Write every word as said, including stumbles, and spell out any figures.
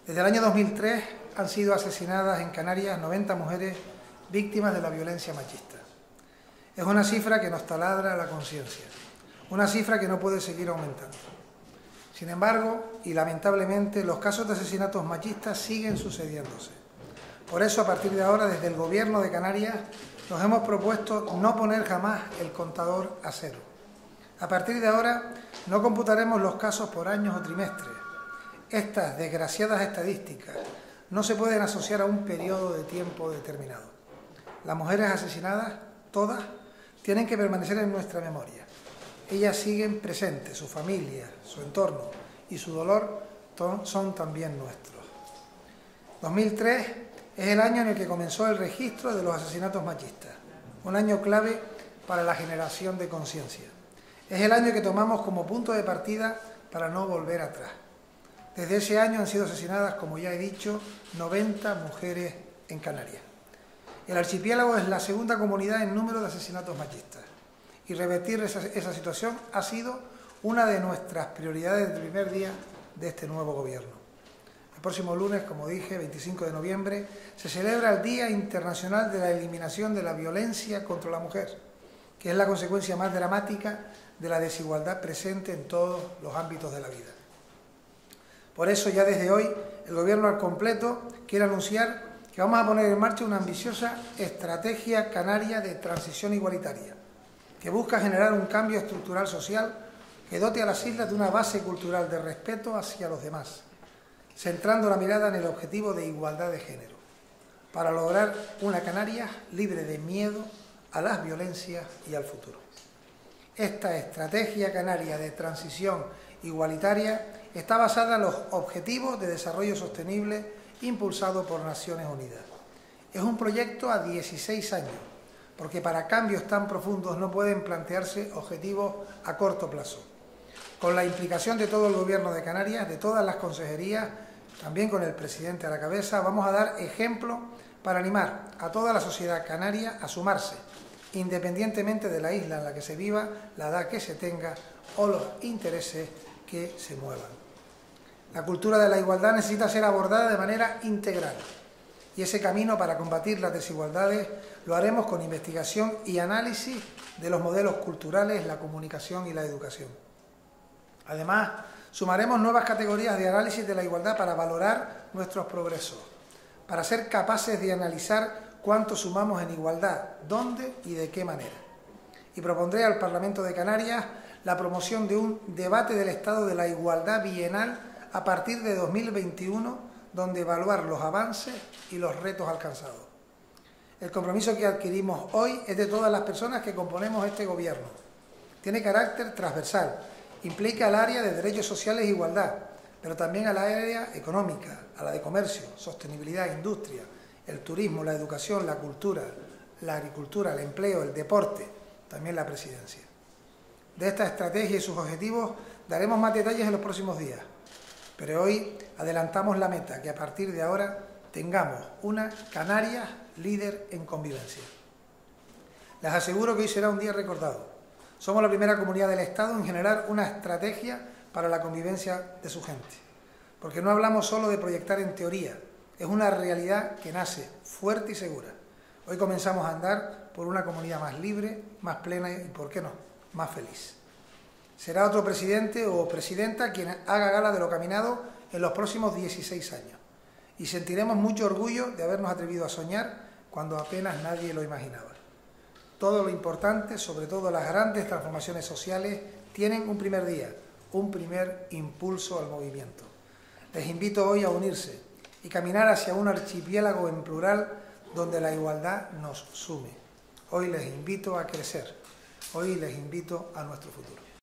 Desde el año dos mil tres han sido asesinadas en Canarias noventa mujeres víctimas de la violencia machista. Es una cifra que nos taladra la conciencia, una cifra que no puede seguir aumentando. Sin embargo, y lamentablemente, los casos de asesinatos machistas siguen sucediéndose. Por eso, a partir de ahora, desde el Gobierno de Canarias, nos hemos propuesto no poner jamás el contador a cero. A partir de ahora, no computaremos los casos por años o trimestres. Estas desgraciadas estadísticas no se pueden asociar a un periodo de tiempo determinado. Las mujeres asesinadas, todas, tienen que permanecer en nuestra memoria. Ellas siguen presentes, su familia, su entorno y su dolor son también nuestros. dos mil tres es el año en el que comenzó el registro de los asesinatos machistas, un año clave para la generación de conciencia. Es el año que tomamos como punto de partida para no volver atrás. Desde ese año han sido asesinadas, como ya he dicho, noventa mujeres en Canarias. El archipiélago es la segunda comunidad en número de asesinatos machistas y revertir esa, esa situación ha sido una de nuestras prioridades del primer día de este nuevo gobierno. El próximo lunes, como dije, veinticinco de noviembre, se celebra el Día Internacional de la Eliminación de la Violencia contra la Mujer, que es la consecuencia más dramática de la desigualdad presente en todos los ámbitos de la vida. Por eso, ya desde hoy, el Gobierno al completo quiere anunciar que vamos a poner en marcha una ambiciosa estrategia canaria de transición igualitaria, que busca generar un cambio estructural social que dote a las islas de una base cultural de respeto hacia los demás, centrando la mirada en el objetivo de igualdad de género, para lograr una Canarias libre de miedo a las violencias y al futuro. Esta estrategia canaria de transición igualitaria está basada en los Objetivos de Desarrollo Sostenible impulsado por Naciones Unidas. Es un proyecto a dieciséis años, porque para cambios tan profundos no pueden plantearse objetivos a corto plazo. Con la implicación de todo el Gobierno de Canarias, de todas las consejerías, también con el presidente a la cabeza, vamos a dar ejemplo para animar a toda la sociedad canaria a sumarse, independientemente de la isla en la que se viva, la edad que se tenga o los intereses que se muevan. La cultura de la igualdad necesita ser abordada de manera integral y ese camino para combatir las desigualdades lo haremos con investigación y análisis de los modelos culturales, la comunicación y la educación. Además, sumaremos nuevas categorías de análisis de la igualdad para valorar nuestros progresos, para ser capaces de analizar cuánto sumamos en igualdad, dónde y de qué manera. Y propondré al Parlamento de Canarias la promoción de un debate del estado de la igualdad bienal a partir de dos mil veintiuno, donde evaluar los avances y los retos alcanzados. El compromiso que adquirimos hoy es de todas las personas que componemos este Gobierno. Tiene carácter transversal, implica al área de derechos sociales e igualdad, pero también al área económica, a la de comercio, sostenibilidad, industria, el turismo, la educación, la cultura, la agricultura, el empleo, el deporte, también la presidencia. De esta estrategia y sus objetivos daremos más detalles en los próximos días, pero hoy adelantamos la meta, que a partir de ahora tengamos una Canarias líder en convivencia. Les aseguro que hoy será un día recordado. Somos la primera comunidad del Estado en generar una estrategia para la convivencia de su gente, porque no hablamos solo de proyectar en teoría, es una realidad que nace fuerte y segura. Hoy comenzamos a andar por una comunidad más libre, más plena y, ¿por qué no?, más feliz. Será otro presidente o presidenta quien haga gala de lo caminado en los próximos dieciséis años. Y sentiremos mucho orgullo de habernos atrevido a soñar cuando apenas nadie lo imaginaba. Todo lo importante, sobre todo las grandes transformaciones sociales, tienen un primer día, un primer impulso al movimiento. Les invito hoy a unirse y caminar hacia un archipiélago en plural donde la igualdad nos sume. Hoy les invito a crecer. Hoy les invito a nuestro futuro.